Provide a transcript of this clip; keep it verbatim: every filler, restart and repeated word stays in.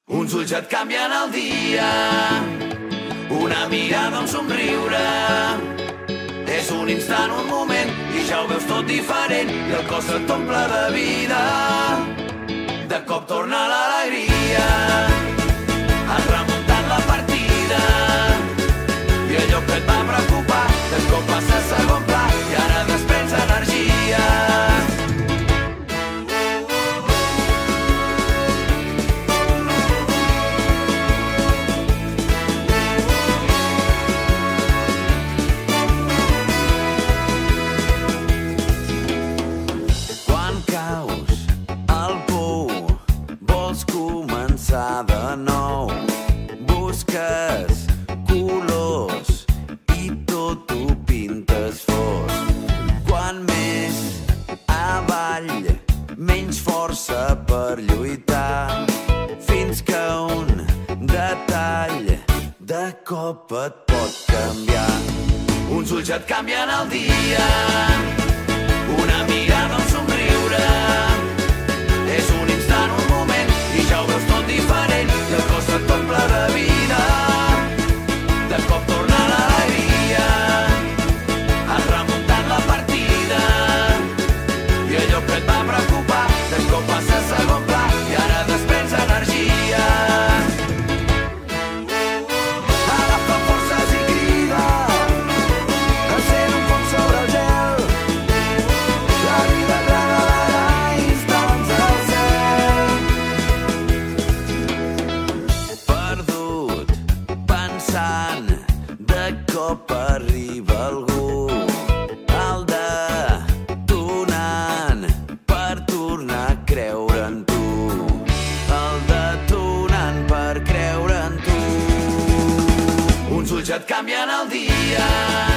Uns ulls et canvien el dia, una mirada, un somriure. És un instant, un moment, i ja ho veus tot diferent, i el cos et omple de vida. De cop torna l'alegria, has remuntat la partida, i allò que et va preocupar, de cop passa a segon pla, i ara desprens energia. De nou, busques colors i tot ho pintes fosc. Quan més avall, menys força per lluitar, fins que un detall de cop et pot canviar. Uns ulls et canvien el dia, una mirada, un somriure. És un instant, un moment, i ja ho veus tot diferent, i el cos et omple de vida. De cop torna l'alegria, has remuntat la partida, i allò que et va preocupar, de cop passa a segon pla, i ara desprens energia. Agafa forces i crida, encén un foc sobre el gel, la vida et regalarà instants al cel. Perdut, pensant, de cop arriba algú, el detonant per tornar a creure en tu, el detonant per creure en tu. Uns ulls et canvien el dia,